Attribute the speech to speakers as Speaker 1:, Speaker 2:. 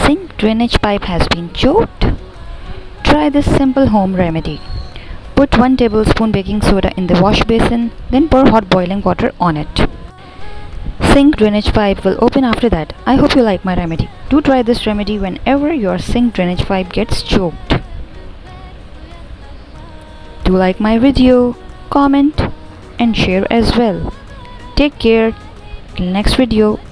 Speaker 1: Sink drainage pipe has been choked? Try this simple home remedy. Put 1 tablespoon baking soda in the wash basin, then pour hot boiling water on it. Sink drainage pipe will open after that. I hope you like my remedy. Do try this remedy whenever your sink drainage pipe gets choked. Do like my video, comment and share as well. Take care. Till next video.